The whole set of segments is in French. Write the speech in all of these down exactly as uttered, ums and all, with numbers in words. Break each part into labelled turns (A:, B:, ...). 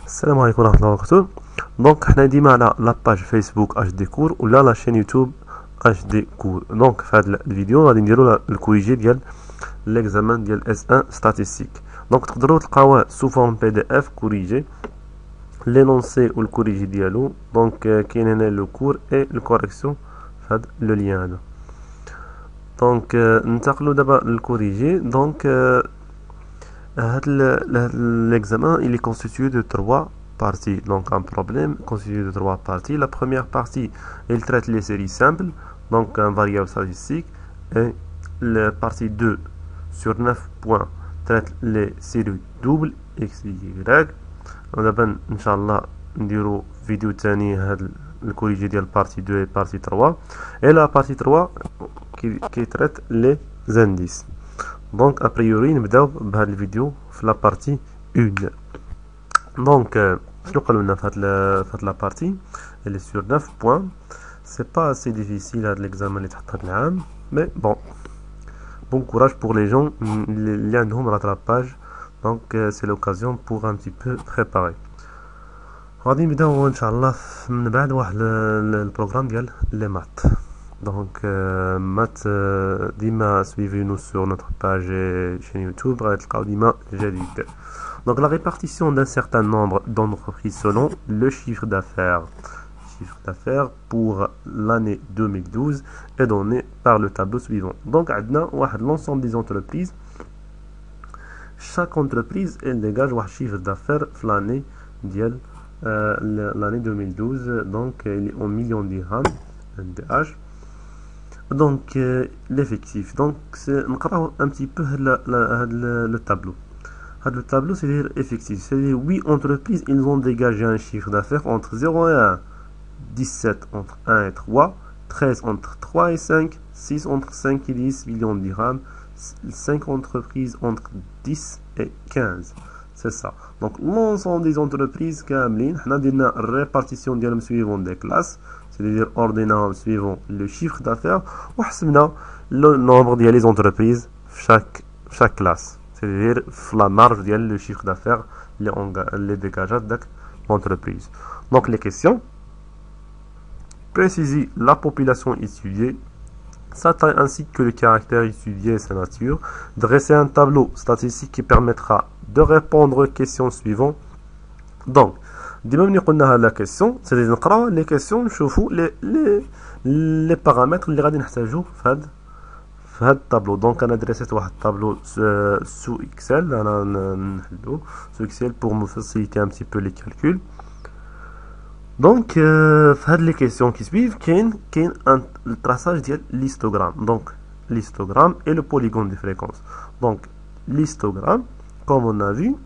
A: السلام عليكم ورحمة الله وبركاته. دونك حنا ديما على لاباج فيسبوك اش دي كور ولا لا شين يوتيوب اش دي كور. دونك في هذا الفيديو غادي نديرو الكوريجي ديال ليكزامان ديال اس واحد ستاتيستيك. دونك تقدروا تلقاوه سو فورم بي دي اف كوريجي لينونسي والكوريجي ديالو. دونك كاين هنا لو كور اي الكوريكسيون في هذا لو لين هذا. دونك ننتقلوا دابا للكوريجي. دونك l'examen il est constitué de trois parties. Donc un problème constitué de trois parties. La première partie elle traite les séries simples, donc un variable statistique, et la partie deux sur neuf points traite les séries doubles x y. ودابا ان شاء الله نديرو فيديو تاني هاد الكوريجي ديال partie deux et partie trois. Et la partie trois qui, qui traite les indices. Donc a priori نبداو بهذا الفيديو في لا بارتي واحد. دونك شنو قالوا لنا في هاد في هاد لا بارتي اللي سور neuf بوين. سي با اسي ديفيسيل هاد ليكزامان اللي تحط هاد العام، مي بون بون كوراج بور لي جون اللي عندهم راتراباج. دونك سي لوكازيون بور ان بتي بو بريباري. غادي نبداو ان شاء الله من بعد واحد البروغرام ديال لي مات. Donc, euh, mat, euh, dima, suivez-nous sur notre page et chaîne YouTube. Donc, la répartition d'un certain nombre d'entreprises selon le chiffre d'affaires. Chiffre d'affaires pour l'année deux mille douze est donné par le tableau suivant. Donc, l'ensemble des entreprises. Chaque entreprise, elle dégage un chiffre d'affaires l'année euh, l'année deux mille douze. Donc, il est en millions de dirhams. N D H. Donc euh, l'effectif. Donc c'est نقراو un petit peu la, la, la, le tableau. Le tableau c'est dire effectif. C'est dire huit entreprises, ils ont dégagé un chiffre d'affaires entre zéro et un, dix-sept entre un et trois, treize entre trois et cinq, six entre cinq et dix millions de dirhams, cinq entreprises entre dix et quinze. C'est ça. Donc l'ensemble des entreprises كاملين حنا درنا répartition ديالهم suivant des classes, c'est-à-dire ordonnant suivant le chiffre d'affaires, ou le nombre de les entreprises chaque chaque classe, c'est-à-dire la marge de le chiffre d'affaires les les dégageants de l'entreprise. Donc les questions: préciser la population étudiée, sa taille ainsi que le caractère étudié et sa nature, dresser un tableau statistique qui permettra de répondre aux questions suivantes. Donc ديما ملي قلنا هاد لا كيسيون سي نقراو لي كيسيون نشوفو لي لي لي بارامتر اللي غادي نحتاجو في هاد في هاد الطابلو. دونك انا دريسيت واحد الطابلو سو اكسل، انا نحلو سو اكسل بور مو فاسيليتي ان بتي بو لي كالكول. دونك في هاد لي كيسيون كي سويف كاين كاين ان التراساج ديال ليستوغرام. دونك ليستوغرام اي لو بوليغون دي فريكونس. دونك ليستوغرام كوم اون ا فيو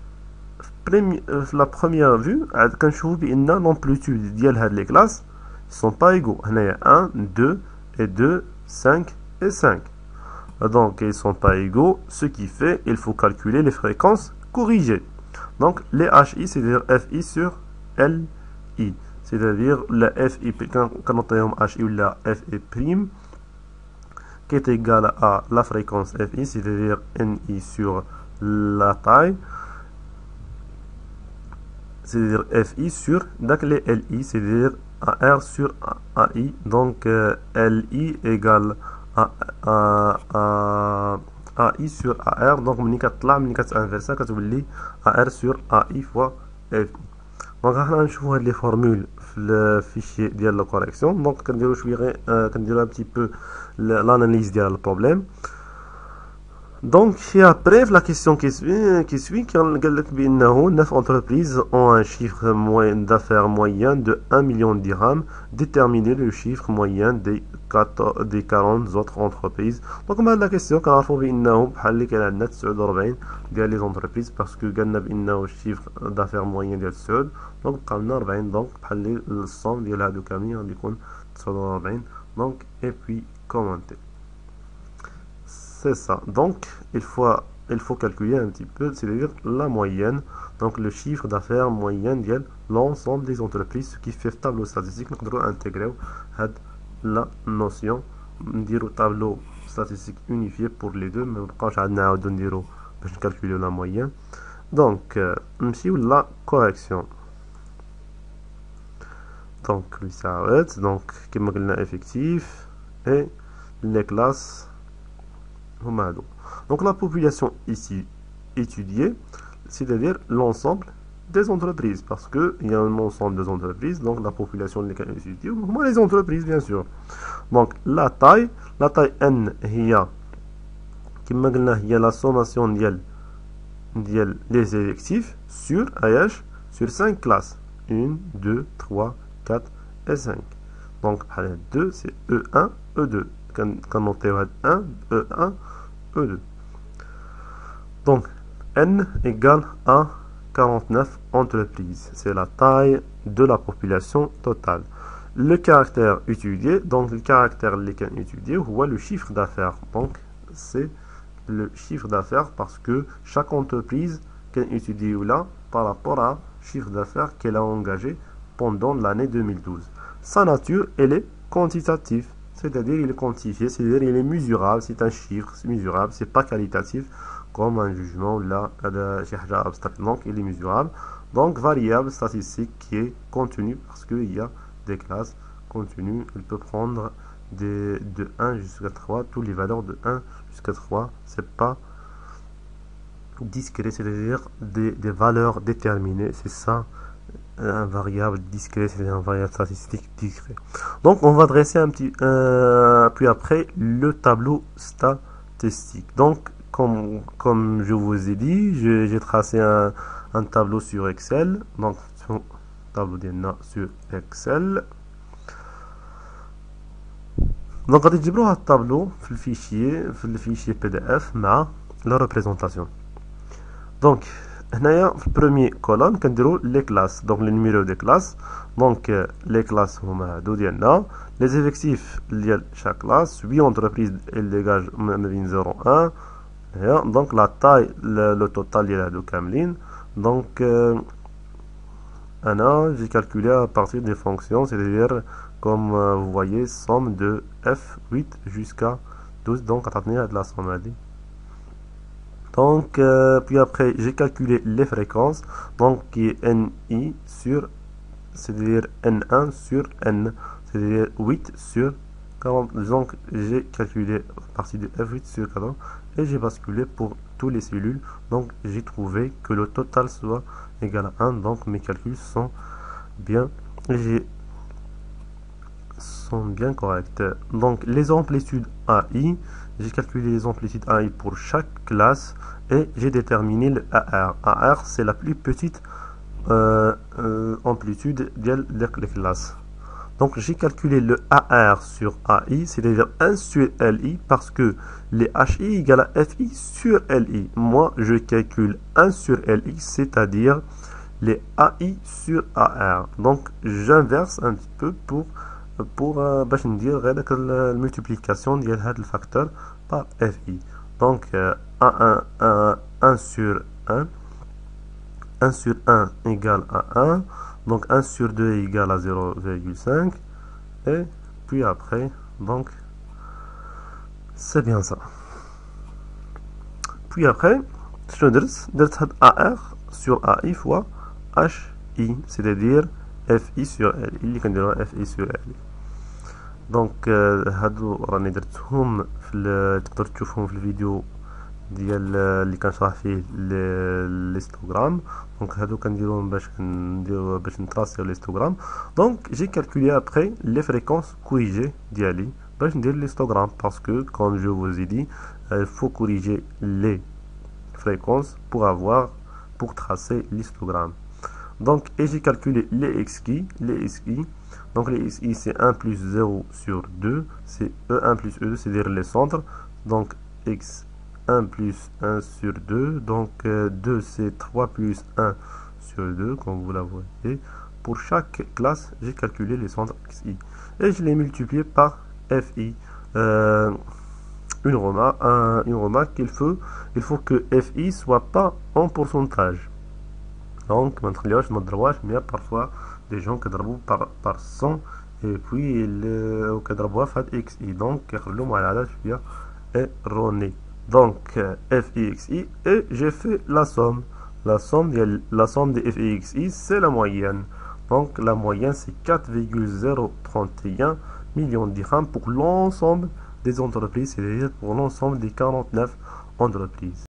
A: la première vue كنشوفو بان l'amplitude ديال هاد لي كلاس sont pas égaux. هنايا un, deux et deux, cinq et cinq. Donc ils sont pas égaux, ce qui fait il faut calculer les fréquences corrigées. Donc les H I c'est-à-dire F I sur L I, c'est-à-dire la F I quand on a H I ou la F I prime qui est égale à la fréquence F I, c'est-à-dire N I sur la taille, c'est-à-dire F I sur les L I, c'est-à-dire A R sur A I. Donc euh, L I égale à, à, à, A I sur A R. Donc ملي كتطلع ملي كتانفيرسا كتولي A R sur A I fois F I. دونك حنا نشوفو هاد لي فورمول في الفيشي ديال لا كوريكسيون. دونك كنديرو شويه غير آه كنديرو ان بتي بو l'analyse ديال البروبليم. Donc, et après, la question qui suit, qui suit, neuf entreprises ont un chiffre moyen d'affaires moyen de un million de dirhams. Déterminer le chiffre moyen des, des quarante autres entreprises. Donc, on a la question, quand on a dit les entreprises, parce que on a le chiffre d'affaires moyen de Sud. Donc, on a donc le somme de la camion, donc, et puis commenter. C'est ça. Donc il faut il faut calculer un petit peu, c'est-à-dire la moyenne, donc le chiffre d'affaires moyen de l'ensemble des entreprises, ce qui fait tableau statistique. Nous devons intégrer la notion dire tableau statistique unifié pour les deux, mais on va calculer la moyenne. Donc, نمشيو la correction. Donc, lui s'arrête. Donc, كما قلنا effectif et les classes. Donc, la population ici étudiée, c'est-à-dire l'ensemble des entreprises, parce que il y a un ensemble des entreprises, donc la population les étudiée, ou les entreprises bien sûr. Donc, la taille, la taille n هي كما قلنا هي la sommation ديال ديال les effectifs sur ايش sur cinq classes un, deux, trois, quatre et cinq. Donc deux c'est E un, E deux. Quand noter un, E un, E deux. Donc n égale à quarante-neuf entreprises. C'est la taille de la population totale. Le caractère étudié, donc le caractère étudié, voit le chiffre d'affaires. Donc c'est le chiffre d'affaires parce que chaque entreprise qu'elle étudie là par rapport à chiffre d'affaires qu'elle a engagé pendant l'année deux mille douze. Sa nature, elle est quantitative, c'est-à-dire il est quantifié, c'est-à-dire il est mesurable, c'est un chiffre, c'est mesurable, c'est pas qualitatif comme un jugement là, donc il est mesurable. Donc variable statistique qui est contenu parce qu'il y a des classes contenues, il peut prendre des, de un jusqu'à trois, toutes les valeurs de un jusqu'à trois, c'est pas discret, c'est-à-dire des, des valeurs déterminées, c'est ça un variable discret, c'est un variable statistique discret. Donc on va dresser un petit euh, puis après le tableau statistique. Donc comme, comme je vous ai dit, j'ai tracé un, un tableau sur Excel, donc sur tableau ديالنا sur Excel. Donc غادي تجبروها الطابلو في الفيشيي في الفيشيي بي دي اف مع لا ريبريزونطاسيون. دونك هنايا في البروميي كولون كنديرو لي كلاس، دونك لي نيميرو دي كلاس. دونك لي كلاس هما هادو ديالنا، لي زيفيكتيف ديال شاك كلاس ثمانية اونتربريز اللي ديجاج ما بين صفر و واحد. هنايا دونك لا تاي لو توتال ديال هادو كاملين. دونك انا j'ai calculé à partir des fonctions, c'est-à-dire comme euh, vous voyez somme de F huit jusqu'à douze, donc عطاتني هاد la somme هادي. Donc euh, puis après j'ai calculé les fréquences, donc qui est N I sur, c'est-à-dire N un sur N, c'est-à-dire huit sur quarante. Donc j'ai calculé à partir de F huit sur quarante et j'ai basculé pour tous les cellules. Donc j'ai trouvé que le total soit égal à un, donc mes calculs sont bien j'ai sont bien corrects. Donc les amplitudes A I, j'ai calculé les amplitudes A I pour chaque classe et j'ai déterminé le A R. A R c'est la plus petite euh, euh, amplitude des classes. Donc j'ai calculé le A R sur A I, c'est-à-dire un sur L I, parce que les H I égale à F I sur L I. Moi je calcule un sur L I, c'est-à-dire les A I sur A R. Donc j'inverse un petit peu pour pour باش ندير غير داك الملتيبليكاسيون ديال هذا الفاكتور par F I. Donc un, un, un sur un, un sur un égale à un, donc un sur deux égale à zéro virgule cinq, et puis après, donc c'est bien ça. Puis après, je درت درت هاد A R sur A I fois H I, c'est-à-dire F I sur L I اللي كنديروها F I sur L I. دونك هادو راني درتهم في تقدروا تشوفهم في الفيديو ديال اللي كنشرح فيه l'histogramme. دونك هادو كنديروهم باش نديرو باش نتراسيو l'histogramme. دونك جي كالكولي après les fréquences corrigées ديالي باش ندير l'histogramme, parce que comme je vous ai dit, il faut corriger les fréquences pour avoir pour tracer l'histogramme. Donc et j'ai calculé les X I, les X I. Donc les X I c'est un plus zéro sur deux, c'est E un plus E deux, c'est-à-dire les centres. Donc X un plus un sur deux, donc euh, deux c'est trois plus un sur deux, comme vous la voyez. Pour chaque classe, j'ai calculé les centres X I et je les multiplié par F I. Euh, une remarque, un, une remarque qu'il faut, il faut que F I soit pas en pourcentage. Donc mais parfois des gens qui ضربوا par par cent et puis ils كيضربوها في هاد X I, donc كيخلوهم على عدد شويه erroné. Donc F I X I et j'ai fait la somme. La somme, de, la somme de f et xi, c'est la moyenne. Donc la moyenne, c'est quatre virgule zéro trente et un millions de dirhams pour l'ensemble des entreprises, c'est-à-dire pour l'ensemble des quarante-neuf entreprises.